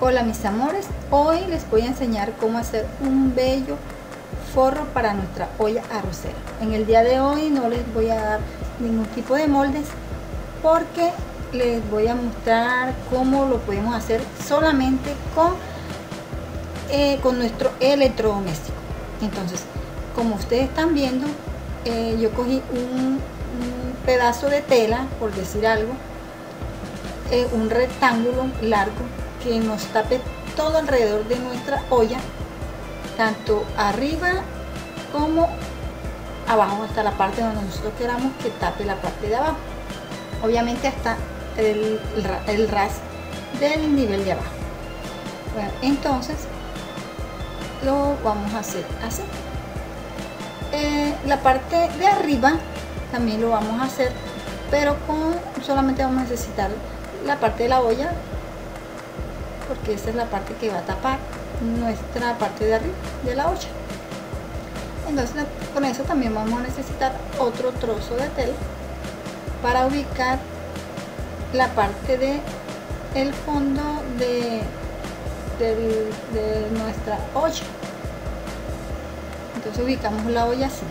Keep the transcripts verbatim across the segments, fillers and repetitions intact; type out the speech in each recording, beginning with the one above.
Hola mis amores, hoy les voy a enseñar cómo hacer un bello forro para nuestra olla arrocera. En el día de hoy no les voy a dar ningún tipo de moldes porque les voy a mostrar cómo lo podemos hacer solamente con, eh, con nuestro electrodoméstico. Entonces, como ustedes están viendo, eh, yo cogí un, un pedazo de tela, por decir algo, eh, un rectángulo largo que nos tape todo alrededor de nuestra olla, tanto arriba como abajo, hasta la parte donde nosotros queramos que tape la parte de abajo, obviamente hasta el, el ras del nivel de abajo. Bueno, entonces lo vamos a hacer así. Eh, la parte de arriba también lo vamos a hacer, pero con solamente vamos a necesitar la parte de la olla, porque esa es la parte que va a tapar nuestra parte de arriba de la olla. Entonces con eso también vamos a necesitar otro trozo de tela para ubicar la parte de el fondo de, de, de nuestra olla. Entonces ubicamos la olla así.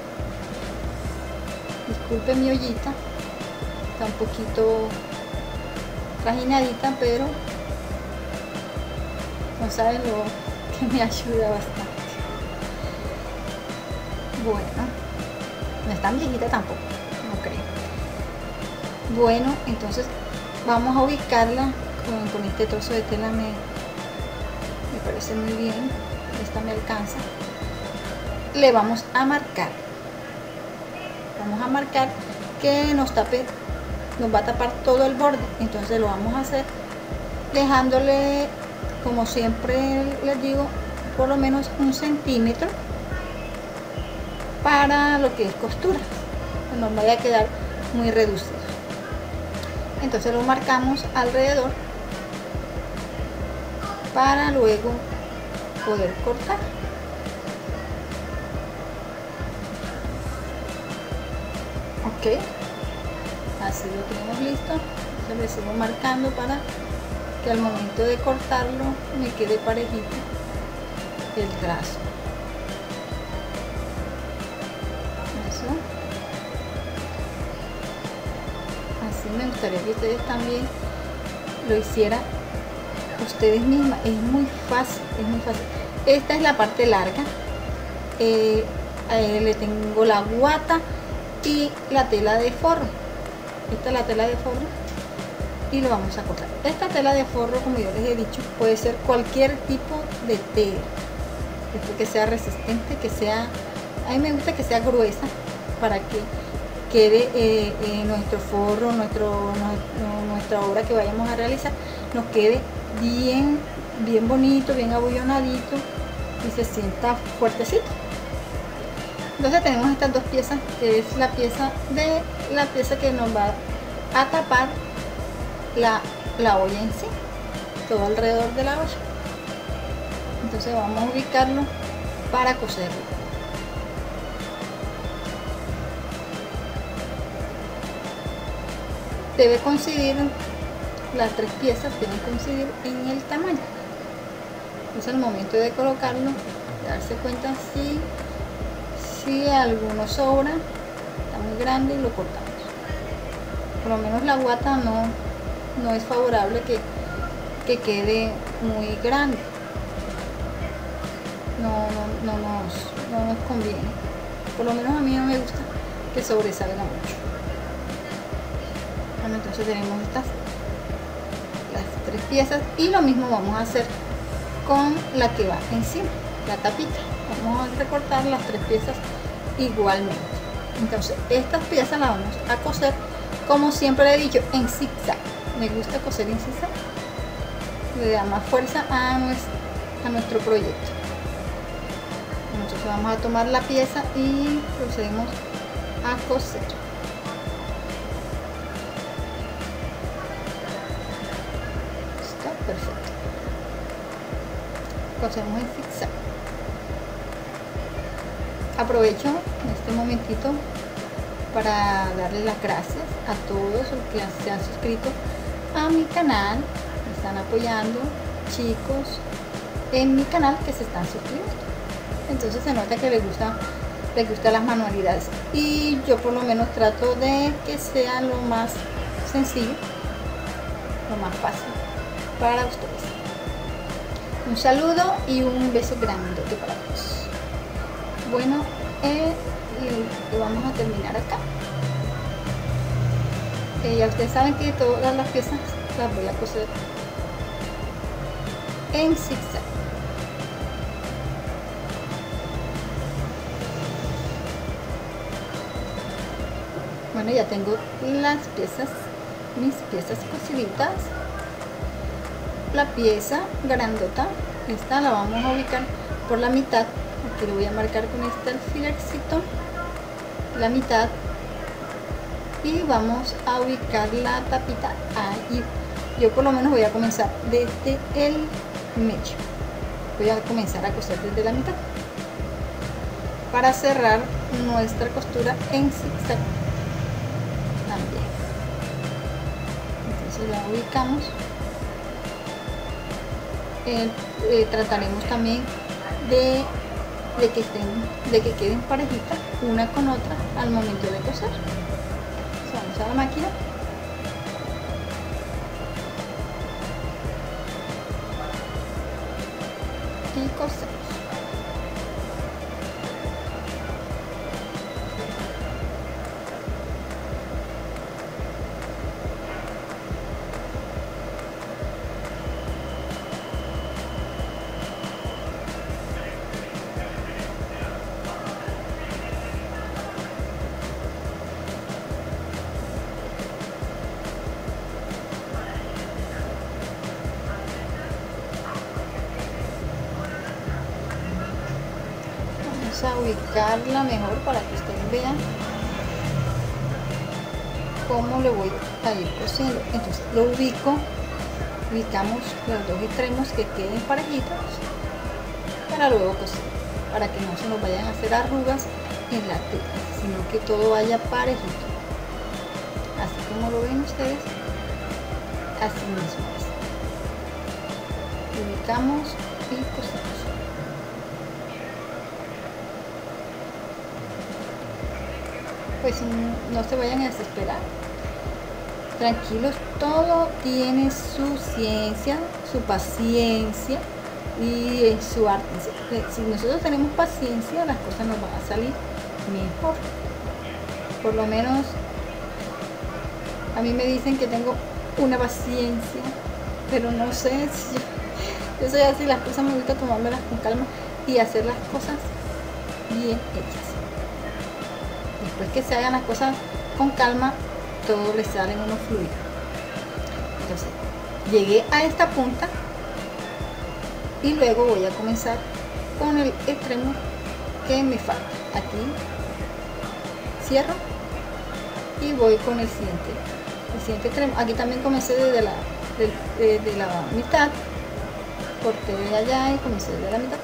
Disculpen mi ollita, está un poquito trajinadita, pero no saben lo que me ayuda bastante. Bueno, no es tan viejita tampoco, no creo. Bueno, entonces vamos a ubicarla con, con este trozo de tela. Me, me parece muy bien, esta me alcanza. Le vamos a marcar, vamos a marcar que nos tape, nos va a tapar todo el borde. Entonces lo vamos a hacer dejándole, como siempre les digo, por lo menos un centímetro para lo que es costura, que nos vaya a quedar muy reducido. Entonces lo marcamos alrededor para luego poder cortar. Ok, así lo tenemos listo. Entonces le sigo marcando para que al momento de cortarlo me quede parejito el trazo. Eso. Así me gustaría que ustedes también lo hicieran ustedes mismas. Es muy fácil, es muy fácil. Esta es la parte larga. Eh, eh, le tengo la guata y la tela de forro. Esta es la tela de forro y lo vamos a cortar. Esta tela de forro, como yo les he dicho, puede ser cualquier tipo de tela, que sea resistente, que sea, a mí me gusta que sea gruesa para que quede eh, eh, nuestro forro, nuestro, no, nuestra obra que vayamos a realizar, nos quede bien, bien bonito, bien abullonadito y se sienta fuertecito. Entonces tenemos estas dos piezas, que es la pieza de la pieza que nos va a tapar la, la olla en sí, todo alrededor de la olla. Entonces vamos a ubicarlo para coserlo. Debe coincidir, las tres piezas deben coincidir en el tamaño. Entonces al momento de colocarlo, darse cuenta si si alguno sobra, está muy grande, y lo cortamos. Por lo menos la guata no, no es favorable que, que quede muy grande. No, no, no, nos, no nos conviene. Por lo menos a mí no me gusta que sobresalga mucho. Bueno, entonces tenemos estas las tres piezas y lo mismo vamos a hacer con la que va encima, la tapita. Vamos a recortar las tres piezas igualmente. Entonces estas piezas las vamos a coser, como siempre le he dicho, en zigzag. Me gusta coser en zigzag, le da más fuerza a nuestro, a nuestro proyecto. Entonces vamos a tomar la pieza y procedemos a coser. Está perfecto. Cosemos en zigzag. Aprovecho en este momentito para darle las gracias a todos los que se han suscrito a mi canal, me están apoyando chicos en mi canal que se están suscribiendo. Entonces se nota que les gusta, les gustan las manualidades. Y yo por lo menos trato de que sea lo más sencillo, lo más fácil para ustedes. Un saludo y un beso grandote para todos. Bueno, eh, lo vamos a terminar acá. Eh, ya ustedes saben que todas las piezas las voy a coser en zigzag. Bueno, ya tengo las piezas, mis piezas cosiditas. La pieza grandota, esta la vamos a ubicar por la mitad. Aquí lo voy a marcar con este alfilercito, la mitad, y vamos a ubicar la tapita ahí. Yo por lo menos voy a comenzar desde el medio, voy a comenzar a coser desde la mitad para cerrar nuestra costura en zigzag también. Entonces la ubicamos. Eh, eh, trataremos también de, de que estén, de que queden parejitas una con otra al momento de coser. Entonces vamos a la máquina y cosemos. A ubicarla mejor para que ustedes vean cómo le voy a ir cosiendo. Entonces lo ubico, ubicamos los dos extremos que queden parejitos para luego coser, para que no se nos vayan a hacer arrugas en la tela, sino que todo vaya parejito, así como lo ven ustedes, así mismo es. Ubicamos y cosemos. Pues no se vayan a desesperar, tranquilos, todo tiene su ciencia, su paciencia y su arte. Si nosotros tenemos paciencia, las cosas nos van a salir mejor. Por lo menos a mí me dicen que tengo una paciencia, pero no sé si yo, yo soy así, las cosas me gusta tomármelas con calma y hacer las cosas bien hechas. Después que se hagan las cosas con calma, todo les sale en uno fluido. Entonces, llegué a esta punta y luego voy a comenzar con el extremo que me falta. Aquí cierro y voy con el siguiente, el siguiente extremo. Aquí también comencé desde la, de, de, de la mitad, corté de allá y comencé desde la mitad.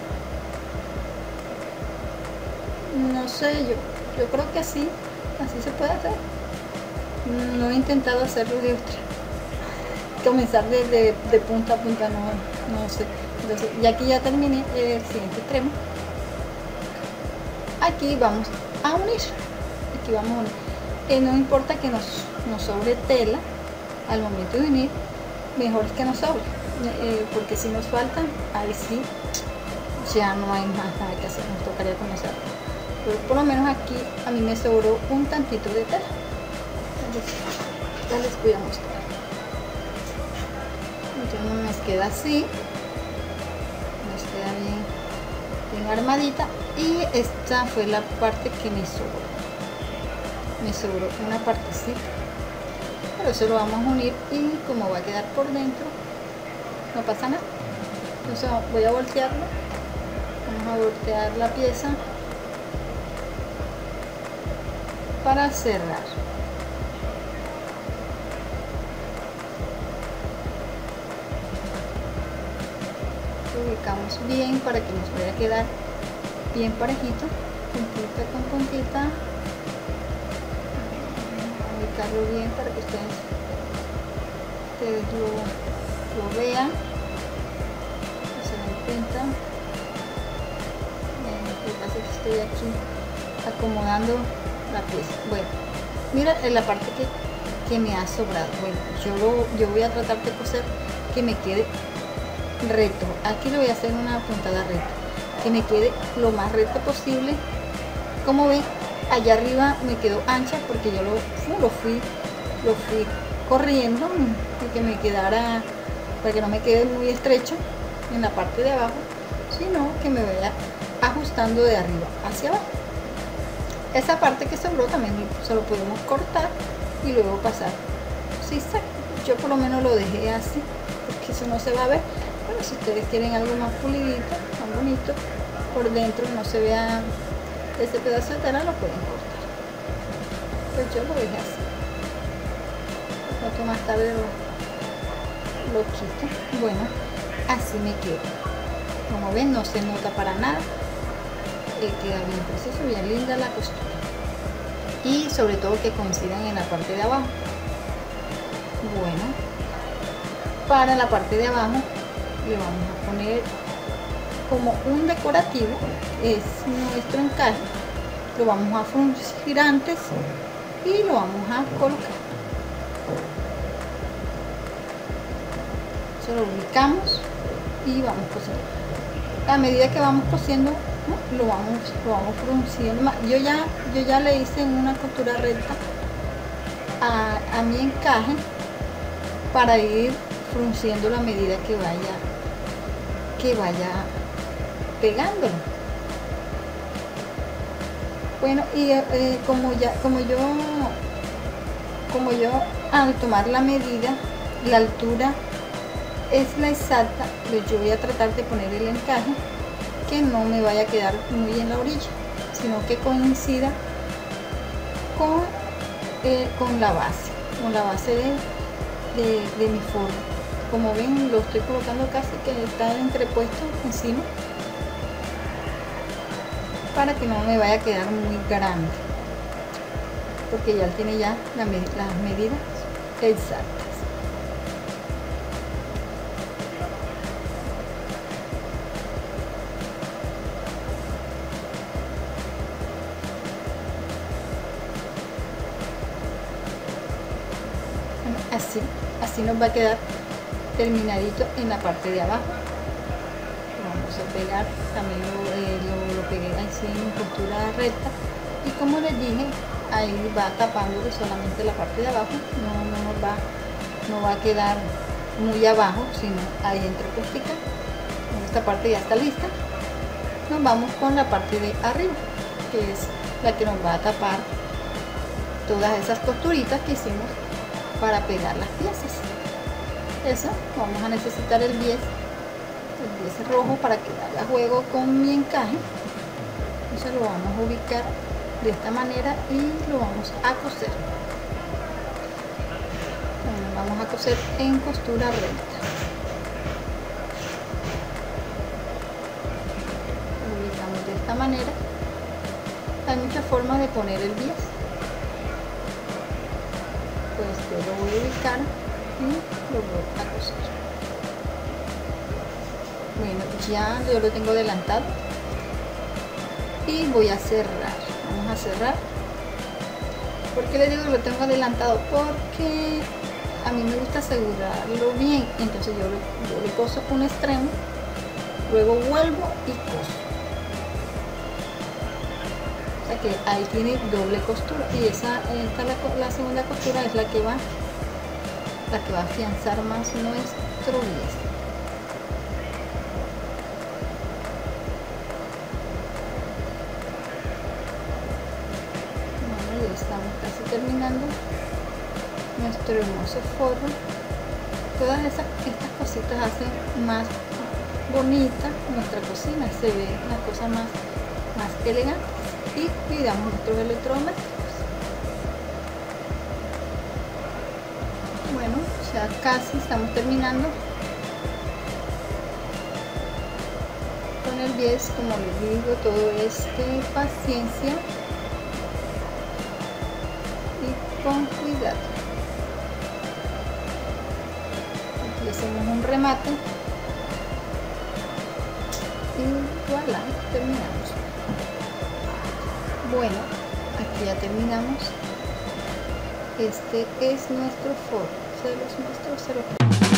No sé, yo Yo creo que así, así se puede hacer. No he intentado hacerlo de otra. Comenzar de, de, de punta a punta, no, no sé. Entonces, y aquí ya terminé el siguiente extremo. Aquí vamos a unir. Aquí vamos a unir. Eh, no importa que nos, nos sobre tela al momento de unir, mejor es que nos sobre. Eh, porque si nos faltan, ahí sí, ya no hay más nada que hacer. Nos tocaría comenzar. Pero por lo menos aquí a mí me sobró un tantito de tela. Entonces, ya les voy a mostrar. Entonces nos queda así, nos queda bien, bien armadita, y esta fue la parte que me sobró. Me sobró una partecita, pero eso lo vamos a unir y como va a quedar por dentro, no pasa nada. Entonces voy a voltearlo, vamos a voltear la pieza para cerrar. Ubicamos bien para que nos vaya a quedar bien parejito, puntita con puntita. Ubicarlo bien para que ustedes, ustedes lo, lo vean. cuenta. Eh, lo que pasa es que estoy aquí acomodando la pieza. Bueno, mira en la parte que, que me ha sobrado. Bueno, yo, lo, yo voy a tratar de coser que me quede recto. Aquí le voy a hacer una puntada recta, que me quede lo más recto posible. Como ven, allá arriba me quedó ancha porque yo lo, lo fui lo fui corriendo y que me quedara, para que no me quede muy estrecho en la parte de abajo, sino que me vaya ajustando de arriba hacia abajo. Esa parte que sobró también se lo podemos cortar y luego pasar zigzag. Yo por lo menos lo dejé así porque eso no se va a ver, pero si ustedes quieren algo más pulidito, más bonito por dentro, no se vea ese pedazo de tela, lo pueden cortar. Pues yo lo dejé así. Otro más tarde lo, lo quito. Bueno, así me queda. Como ven, no se nota para nada. Eh, queda bien preciso, bien linda la costura. Y sobre todo que coincidan en la parte de abajo. Bueno, para la parte de abajo le vamos a poner como un decorativo, es nuestro encaje. Lo vamos a fruncir antes y lo vamos a colocar. Lo ubicamos y vamos cosiendo. A medida que vamos cosiendo, ¿no? lo vamos lo vamos frunciendo. Yo ya yo ya le hice una costura recta a, a mi encaje para ir frunciendo la medida que vaya que vaya pegándolo. Bueno, y eh, como ya como yo como yo al tomar la medida, la altura es la exacta, pero yo voy a tratar de poner el encaje que no me vaya a quedar muy en la orilla, sino que coincida con, eh, con la base, con la base de, de, de mi forma. Como ven, lo estoy colocando casi que está entrepuesto encima para que no me vaya a quedar muy grande, porque ya tiene ya la, las medidas exactas. Así, así nos va a quedar terminadito en la parte de abajo. Lo vamos a pegar, también lo, eh, lo, lo pegué así en costura recta, y como les dije, ahí va tapándole solamente la parte de abajo, no, no nos va, no va a quedar muy abajo, sino ahí entrepuestica. Esta parte ya está lista. Nos vamos con la parte de arriba, que es la que nos va a tapar todas esas costuritas que hicimos para pegar las piezas. Eso, vamos a necesitar el diez, el diez rojo para que haga juego con mi encaje. Entonces lo vamos a ubicar de esta manera y lo vamos a coser. Bueno, vamos a coser en costura recta. Lo ubicamos de esta manera. Hay muchas formas de poner el diez. Pues yo lo voy a ubicar y lo voy a coser. Bueno, ya yo lo tengo adelantado y voy a cerrar. Vamos a cerrar. ¿Por qué les digo que lo tengo adelantado? Porque a mí me gusta asegurarlo bien. Entonces yo le, yo le coso un extremo, luego vuelvo y coso. Que ahí tiene doble costura, y esa esta la, la segunda costura es la que va la que va a afianzar más nuestro diez. Bueno, ya estamos casi terminando nuestro hermoso forro. Todas esas estas cositas hacen más bonita nuestra cocina, se ve una cosa más más elegante. Y cuidamos nuestros electrodomésticos. Bueno, ya casi estamos terminando con el diez. Como les digo, todo es de paciencia y con cuidado. Aquí hacemos un remate y voilà, terminamos. Bueno, aquí ya terminamos. Este es nuestro forro. Se los muestro, se los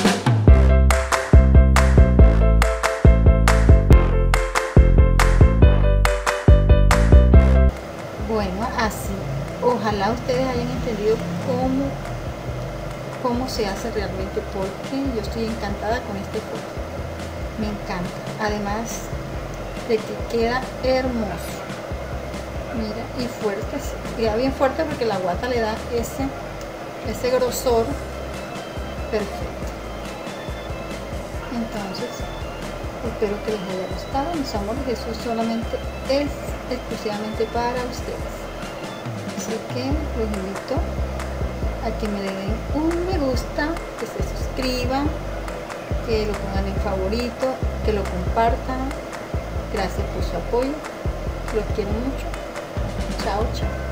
Bueno, así. Ojalá ustedes hayan entendido cómo, cómo se hace realmente, porque yo estoy encantada con este forro. Me encanta. Además de que queda hermoso. Mira, y fuerte. Queda bien fuerte porque la guata le da ese, ese grosor perfecto. Entonces, espero que les haya gustado, mis amores. Eso solamente es exclusivamente para ustedes. Así que los invito a que me le den un me gusta, que se suscriban, que lo pongan en favorito, que lo compartan. Gracias por su apoyo. Los quiero mucho. Chao, chao.